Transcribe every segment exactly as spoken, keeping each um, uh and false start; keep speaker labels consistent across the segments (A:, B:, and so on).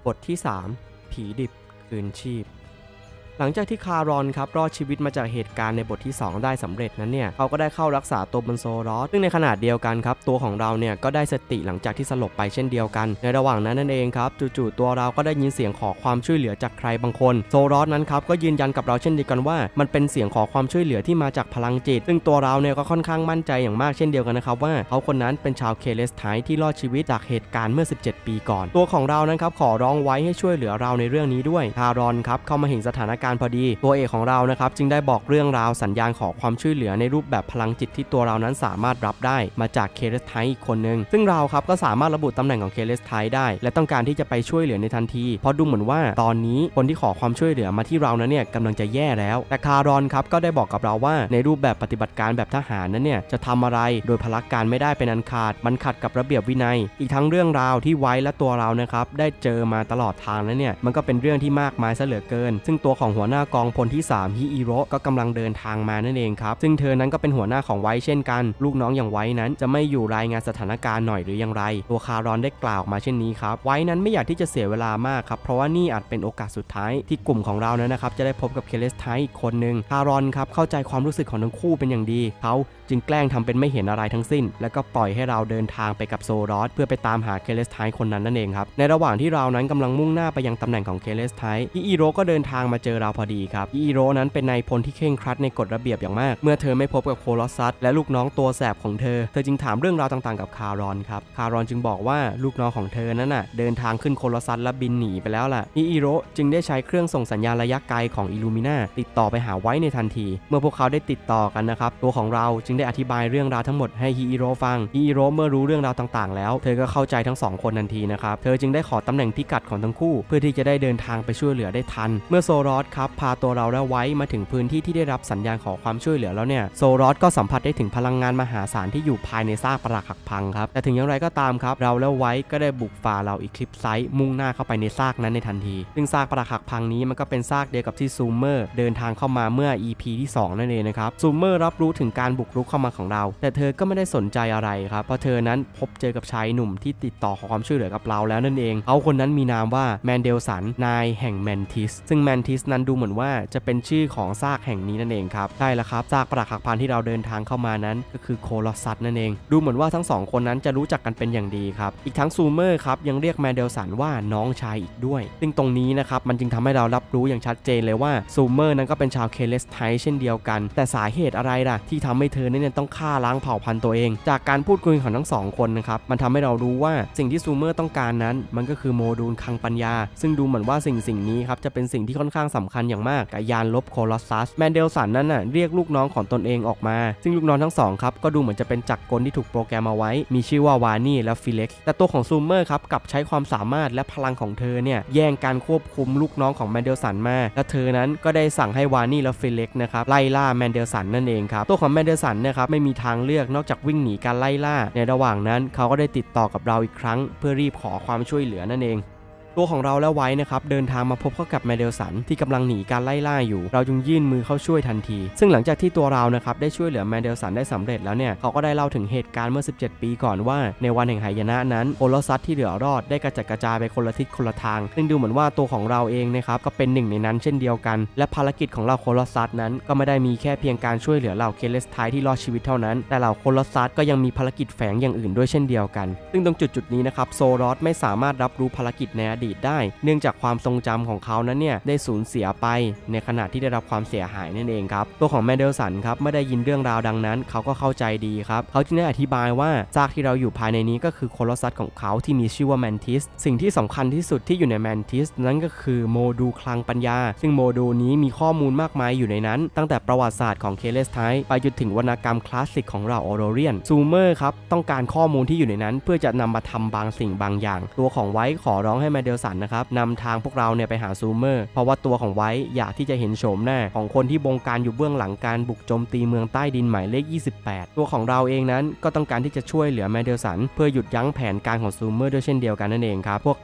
A: บทที่สามผีดิบคืนชีพหลังจากที่คารอนครับรอดชีวิตมาจากเหตุการณ์ในบทที่สองได้สำเร็จนั้นเนี่ยเขาก็ได้เข้ารักษาตัวบนโซลอสซึ่งในขณะเดียวกันครับตัวของเราเนี่ยก็ได้สติหลังจากที่สลบไปเช่นเดียวกันในระหว่างนั้นนั่นเองครับจู่ๆตัวเราก็ได้ยินเสียงขอความช่วยเหลือจากใครบางคนโซลอสนั้นครับก็ยืนยันกับเราเช่นเดียวกันว่ามันเป็นเสียงขอความช่วยเหลือที่มาจากพลังจิตซึ่งตัวเราเนี่ยก็ค่อนข้างมั่นใจอย่างมากเช่นเดียวกันนะครับว่าเขาคนนั้นเป็นชาวเคเลสไทที่รอดชีวิตจากเหตุการณ์เมื่อสิบเจ็ดปีก่อนตัวของเรานั้นครับขอร้องไว้ให้ช่วยเหลือเราในเรื่องนี้ด้วยคารอนครับเข้ามาเห็นสถานการณ์พอดีตัวเอกของเรานะครับจึงได้บอกเรื่องราวสัญญาณขอความช่วยเหลือในรูปแบบพลังจิตที่ตัวเรานั้นสามารถรับได้มาจากเคเลสไทอีกคนนึงซึ่งเราครับก็สามารถระบุตำแหน่งของเคเลสไทได้และต้องการที่จะไปช่วยเหลือในทันทีเพราะดูเหมือนว่าตอนนี้คนที่ขอความช่วยเหลือมาที่เรานั้นเนี่ยกำลังจะแย่แล้วแต่คารอนครับก็ได้บอกกับเราว่าในรูปแบบปฏิบัติการแบบทหารนั้นเนี่ยจะทำอะไรโดยพละการไม่ได้เป็นอันขาดมันขัดกับระเบียบวินัยอีกทั้งเรื่องราวที่ไว้และตัวเรานะครับได้เจอมาตลอดทางนั้นเนี่ยมันก็เป็นเรื่องที่มากมายซะเหลือเกินซึ่งตัวของหัวหน้ากองพลที่สามฮิอิโร่ก็กำลังเดินทางมานั่นเองครับซึ่งเธอนั้นก็เป็นหัวหน้าของไว้เช่นกันลูกน้องอย่างไว้นั้นจะไม่อยู่รายงานสถานการณ์หน่อยหรืออย่างไรตัวคารอนได้กล่าวมาเช่นนี้ครับไว้นั้นไม่อยากที่จะเสียเวลามากครับเพราะว่านี่อาจเป็นโอกาสสุดท้ายที่กลุ่มของเรานั้นนะครับจะได้พบกับเคเลสไทอีกคนนึงคารอนครับเข้าใจความรู้สึกของทั้งคู่เป็นอย่างดีเขาจึงแกล้งทำเป็นไม่เห็นอะไรทั้งสิ้นแล้วก็ปล่อยให้เราเดินทางไปกับโซลอสเพื่อไปตามหาเคเลสไทคนนั้นนั่นเองครับในระหว่างที่เรานั้นกำลังมุ่งหน้าไปยังตำแหน่งของเคเลสไทฮิอิโร่ก็เดินทางมาเจอเราพอดีครับฮิอิโร่นั้นเป็นนายพลที่เคร่งครัดในกฎระเบียบอย่างมากเมื่อเธอไม่พบกับโคลอสซัสและลูกน้องตัวแสบของเธอเธอจึงถามเรื่องราวต่างๆกับคารอนครับคารอนจึงบอกว่าลูกน้องของเธอนั้นน่ะเดินทางขึ้นโคลอสซัสและบินหนีไปแล้วล่ะฮิอิโร่จึงได้ใช้เครื่องส่งสัญญาณระยะไกลของอิลูมิน่าติดต่อไปหาไว้ในทันทีเมื่อพวกเขาได้ติดต่อกันนะครับตัวของเราจึงได้อธิบายเรื่องราวทั้งหมดให้ฮิอิโร่ฟังฮิอิโร่เมื่อรู้เรื่องราวต่างๆแล้วเธอก็เข้าใจทั้งสองคนทันทีนะครับเธอจึงได้ขอตำแหน่งพิกัดของทั้งคู่เพื่อที่จะได้เดินทางไปช่วยเหลือได้ทันเมื่อโซลอสครับพาตัวเราและไว้มาถึงพื้นที่ที่ได้รับสัญญาณขอความช่วยเหลือแล้วเนี่ยโซลอสก็สัมผัสได้ถึงพลังงานมหาศาลที่อยู่ภายในซากปรักหักพังครับแต่ถึงอย่างไรก็ตามครับเราและไว้ก็ได้บุกฝ่าเราอีคลิปไซต์มุ่งหน้าเข้าไปในซากนั้นในทันทีซึ่งซากปรักหักพังนี้มันก็เป็นซากเดียวกับที่ซูมเมอร์เดินทางเข้ามาเมื่อ อี พี ที่สองนั่นเองนะครับซูมเมอร์รับรู้ถึงการบุกรุกเข้ามาของเราแต่เธอก็ไม่ได้สนใจอะไรครับเพราะเธอนั้นพบเจอกับชายหนุ่มที่ติดต่อขอความช่วยเหลือกับเราแล้วนั่นเองเขาคนนั้นมีนามว่าแมนเดลสันนายแห่งแมนทิสซึ่งแมนทิสนั้นดูเหมือนว่าจะเป็นชื่อของซากแห่งนี้นั่นเองครับใช่แล้วครับซากปรักหักพังที่เราเดินทางเข้ามานั้นก็คือโคลอสซัสนั่นเองดูเหมือนว่าทั้งสองคนนั้นจะรู้จักกันเป็นอย่างดีครับอีกทั้งซูเมอร์ครับยังเรียกแมนเดลสันว่าน้องชายอีกด้วยซึ่งตรงนี้นะครับมันจึงทำให้เรารับรู้อย่างชัดเจนเลยว่าซูเมอร์นั้นก็เป็นชาวเคเลสไทเช่นเดียวกันแต่สาเหตุอะไรล่ะที่ทำให้เธอเนี่ยต้องฆ่าล้างเผ่าพันธุ์ตัวเองจากการพูดคุยของทั้งสองคนนะครับมันทำให้เรารู้ว่าสิ่งที่ซูเมอร์ต้องการนั้นมันก็คือโมดูลคลังปัญญาซึ่งดูเหมือนว่าสิ่งสิ่งนี้ครับจะเป็นสิ่งที่ค่อนข้างสำคัญอย่างมากกับยานลบโคลอสซัสแมนเดลสันนั้นน่ะเรียกลูกน้องของตนเองออกมาซึ่งลูกน้องทั้งสองครับก็ดูเหมือนจะเป็นจักรกลที่ถูกโปรแกรมเอาไว้มีชื่อว่าวานี่และฟิเล็กซ์แต่ตัวของซูเมอร์ครับกลับใช้ความสามารถและพลังของเธอเนี่ยแย่งการควบคุมลูกน้องของแมนเดลสันมาและเธอนั้นก็ได้สั่งให้วานี่และฟิเล็กซ์นะครับไล่ล่าแมนเดลสันนั่นเองครับตัวของแมนเดลสันนะครับไม่มีทางเลือกนอกจากวิ่งหนีการไล่ล่าในระหว่างนั้นเขาก็ได้ติดต่อกับเราอีกครั้งเพื่อรีบขอความช่วยเหลือนั่นเองตัวของเราและไว้นะครับเดินทางมาพบเข้ากับแมนเดลสันที่กำลังหนีการไล่ล่าอยู่เราจึงยื่นมือเข้าช่วยทันทีซึ่งหลังจากที่ตัวเรานะครับได้ช่วยเหลือแมนเดลสันได้สำเร็จแล้วเนี่ยเขาก็ได้เล่าถึงเหตุการณ์เมื่อสิบเจ็ดปีก่อนว่าในวันแห่งหายนะนั้นโคลอสซัสที่เหลือรอดได้กระจัดกระจายไปคนละทิศคนละทางซึ่งดูเหมือนว่าตัวของเราเองนะครับก็เป็นหนึ่งในนั้นเช่นเดียวกันและภารกิจของเราโคลอสซัสนั้นก็ไม่ได้มีแค่เพียงการช่วยเหลือเหล่าเคเลสไทที่รอดชีวิตเท่านั้นแต่เหล่าโคลอสซัสก็ยังมีภารกิจแฝงอย่างอื่นด้วยเช่นเดียวกันซึ่งตรงจุดจุดนี้นะครับโซลอสไม่สามารถรับรู้ภารกิจในอดีตได้เนื่องจากความทรงจำของเขานั้นเนี่ยได้สูญเสียไปในขณะที่ได้รับความเสียหายนั่นเองครับตัวของแมนเดลสันครับไม่ได้ยินเรื่องราวดังนั้นเขาก็เข้าใจดีครับเขาจึงได้อธิบายว่าซากที่เราอยู่ภายในนี้ก็คือโคลอสซัสของเขาที่มีชื่อว่าแมนทิสสิ่งที่สำคัญที่สุดที่อยู่ในแมนทิสนั้นก็คือโมดูลคลังปัญญาซึ่งโมดูลนี้มีข้อมูลมากมายอยู่ในนั้นตั้งแต่ประวัติศาสตร์ของเคเลสไทไปจนถึงวรรณกรรมคลาสสิกของเราออโรเรียนซูเมอร์ครับต้องการข้อมูลที่อยู่ในนั้นเพื่อจะนำมาทำบางสิ่งบางอย่างตัวของไว้ขอร้องให้แมนเดลสันนะครับนำทางพวกเราเนี่ยไปหาซูเมอร์เพราะว่าตัวของไว้อยากที่จะเห็นโฉมหน้าของคนที่บงการอยู่เบื้องหลังการบุกโจมตีเมืองใต้ดินหมายเลขยี่สิบแปดตัวของเราเองนั้นก็ต้องการที่จะช่วยเหลือแมนเดลสันเพื่อหยุดยั้งแผนการของซูเมอร์ด้วยเช่นเดียวกันนั่นเองครับพวกเขา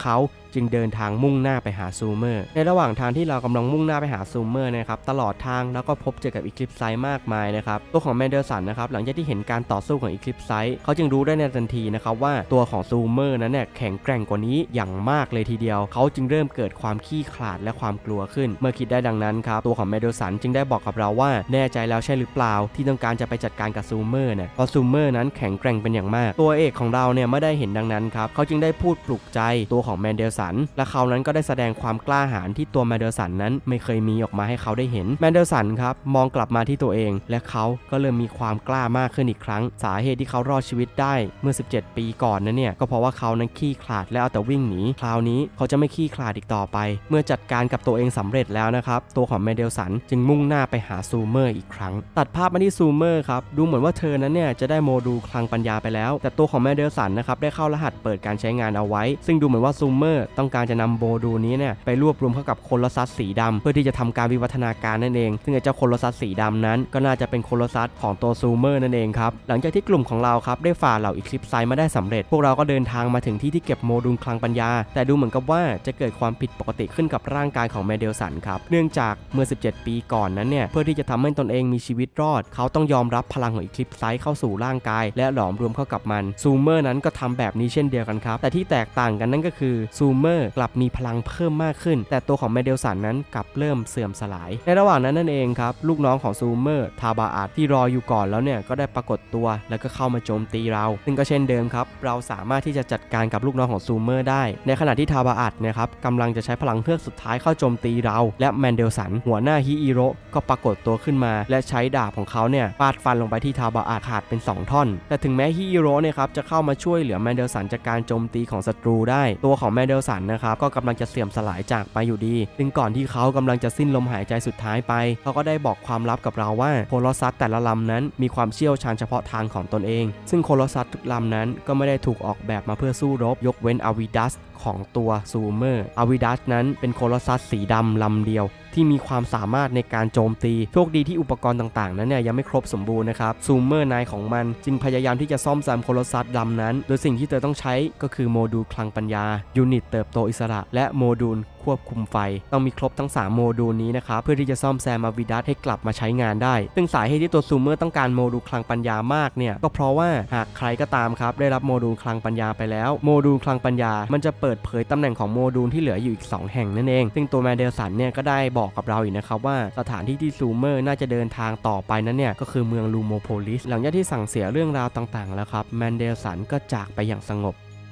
A: จึงเดินทางมุ่งหน้าไปหาซูเมอร์ในระหว่างทางที่เรากำลังมุ่งหน้าไปหาซูเมอร์นะครับตลอดทางแล้วก็พบเจอกับอีคลิปไซด์มากมายนะครับตัวของแมนเดลสันนะครับหลังจากที่เห็นการต่อสู้ของอีคลิปไซด์เขาจึงรู้ได้ในทันทีนะครับว่าตัวของซูเมอร์นั้นเนี่ยแข็งแกร่งกว่านี้อย่างมากเลยทีเดียวเขาจึงเริ่มเกิดความขี้ขลาดและความกลัวขึ้นเมื่อคิดได้ดังนั้นครับตัวของแมนเดลสันจึงได้บอกกับเราว่าแน่ใจแล้วใช่หรือเปล่าที่ต้องการจะไปจัดการกับซูเมอร์เนี่ยเพราะซูเมอร์นั้นแข็งแกร่งเป็นอย่างมากตัวเอกของเราเนี่ยไม่ได้เห็นดังนั้นครับเขาจึงได้พูดปลุกใจตัวของแมนเดลสันและเขานั้นก็ได้แสดงความกล้าหาญที่ตัวแมนเดลสันนั้นไม่เคยมีออกมาให้เขาได้เห็นแมนเดลสันครับมองกลับมาที่ตัวเองและเขาก็เริ่มมีความกล้ามากขึ้นอีกครั้งสาเหตุที่เขารอดชีวิตได้เมื่อสิบเจ็ดปีก่อนนั้นเนี่ยก็เพราะว่าเขานั้นขี้ขลาดและเอาแต่วิ่งหนีคราวนี้เขาจะไม่ขี้ขลาดอีกต่อไปเมื่อจัดการกับตัวเองสำเร็จแล้วนะครับตัวของแมนเดลสันจึงมุ่งหน้าไปหาซูเมอร์อีกครั้งตัดภาพมาที่ซูเมอร์ครับดูเหมือนว่าเธอนั้นเนี่ยจะได้โมดูลคลังปัญญาไปแล้วแต่ตัวของแมนเดลสันนะครับได้เข้ารหัสเปิดการใช้งานเอาไว้ซึ่งดูเหมือนว่าซูเมอร์ต้องการจะนำโมดูลนี้เนี่ยไปรวบรวมเข้ากับโคโลซัสสีดำเพื่อที่จะทำการวิวัฒนาการนั่นเองซึ่งไอ้เจ้าโคโลซัสสีดำนั้นก็น่าจะเป็นโคโลซัสของตัวซูเมอร์นั่นเองครับหลังจากที่กลุ่มของเราครับได้ฝ่าเหล่าอีคลิปไซด์มาได้สำเร็จพวกเราก็เดินทางมาถึงที่ที่เก็บโมดูลคลังปัญญาแต่ดูเหมือนกับว่าจะเกิดความผิดปกติขึ้นกับร่างกายของแมนเดลสันครับเนื่องจากเมื่อสิบเจ็ดปีก่อนนั้นเนี่ยเพื่อที่จะทำให้ตนเองมีชีวิตรอดเขาต้องยอมรับพลังของอีคลิปไซด์เข้าสู่ร่างกายและหลอมรวมเข้ากับมันซูเมอร์นั้นก็ทำแบบนี้เช่นเดียวกันครับแต่ที่แตกต่างกันนั่นก็คือซูเมอร์กลับมีพลังเพิ่มมากขึ้นแต่ตัวของแมนเดลสันนั้นกลับเริ่มเสื่อมสลายในระหว่างนั้นนั่นเองครับลูกน้องของซูเมอร์ทาบาอาดที่รออยู่ก่อนแล้วเนี่ยก็ได้ปรากฏตัวแล้วก็เข้ามาโจมตีเราซึ่งก็เช่นเดิมครับเราสามารถที่จะจัดการกับลูกน้องของซูเมอร์ได้ในขณะที่ทาบาอาดนะครับกำลังจะใช้พลังเฮือกสุดท้ายเข้าโจมตีเราและแมนเดลสันหัวหน้าฮิอิโร่ก็ปรากฏตัวขึ้นมาและใช้ดาบของเขาเนี่ยฟาดฟันลงไปที่ทาบาอาดขาดเป็นสองท่อนแต่ถึงแม้ฮิอิโร่เนี่ยครับจะเข้ามาช่วยเหลือแมนเดลสันจากการโจมตีของศัตรูได้ตัวของแมนเดลสันนะครับก็กำลังจะเสื่อมสลายจากไปอยู่ดีซึ่งก่อนที่เขากำลังจะสิ้นลมหายใจสุดท้ายไปเขาก็ได้บอกความลับกับเราว่าโคโลซัสแต่ละลำนั้นมีความเชี่ยวชาญเฉพาะทางของตนเองซึ่งโคโลซัสทุกลำนั้นก็ไม่ได้ถูกออกแบบมาเพื่อสู้รบยกเว้นอาวิดัสของตัวซูเมอร์อาวิดัสนั้นเป็นโคโลซัสสีดำลำเดียวที่มีความสามารถในการโจมตีโชคดีที่อุปกรณ์ต่างๆนั้นเนี่ยยังไม่ครบสมบูรณ์นะครับซูเมอร์นายของมันจึงพยายามที่จะซ่อมแซมโคโลซัสลำนั้นโดยสิ่งที่เธอต้องใช้ก็คือโมดูลคลังปัญญายูนิตเติบโตอิสระและโมดูลควบคุมไฟต้องมีครบทั้งสามโมดูลนี้นะครับเพื่อที่จะซ่อมแซมอาวิดัสให้กลับมาใช้งานได้ซึ่งสาเหตุที่ตัวซูเมอร์ต้องการโมดูลคลังปัญญามากเนี่ยก็เพราะว่าหากใครก็ตามครับได้รับโมดูลคลังปัญญาไปแล้วโมดูลคลังปัญญามันจะเปิดเผยตำแหน่งของโมดูลที่เหลืออยู่อีกสองแห่งนั่นเองซึ่งตัวแมนเดลสันเนี่ยก็ได้บอกกับเราอีกนะครับว่าสถานที่ที่ซูเมอร์น่าจะเดินทางต่อไปนั้นเนี่ยก็คือเมืองลูโมโพลิสหลังจากที่สั่งเสียเรื่องราวต่างๆแล้วครับแมนเดลสันก็จากไปอย่างสงบ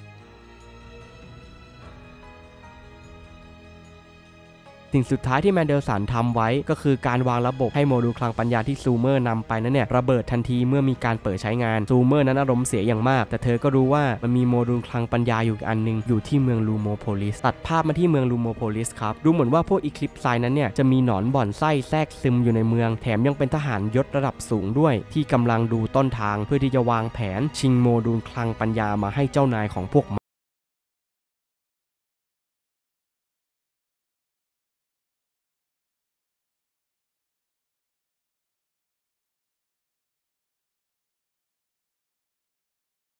A: สิ่งสุดท้ายที่แมนเดลสันทำไว้ก็คือการวางระบบให้โมดูลคลังปัญญาที่ซูเมอร์นำไปนั้นเนี่ยระเบิดทันทีเมื่อมีการเปิดใช้งานซูเมอร์นั้นอารมณ์เสียอย่างมากแต่เธอก็รู้ว่ามันมีโมดูลคลังปัญญาอยู่อันนึงอยู่ที่เมืองลูโมโพลิสตัดภาพมาที่เมืองลูโมโพลิสครับดูเหมือนว่าพวกอีคลิปไซด์นั้นเนี่ยจะมีหนอนบ่อนไส้แทรกซึมอยู่ในเมืองแถมยังเป็นทหารยศระดับสูงด้วยที่กำลังดูต้นทางเพื่อที่จะวางแผนชิงโมดูลคลังปัญญามาให้เจ้านายของพวก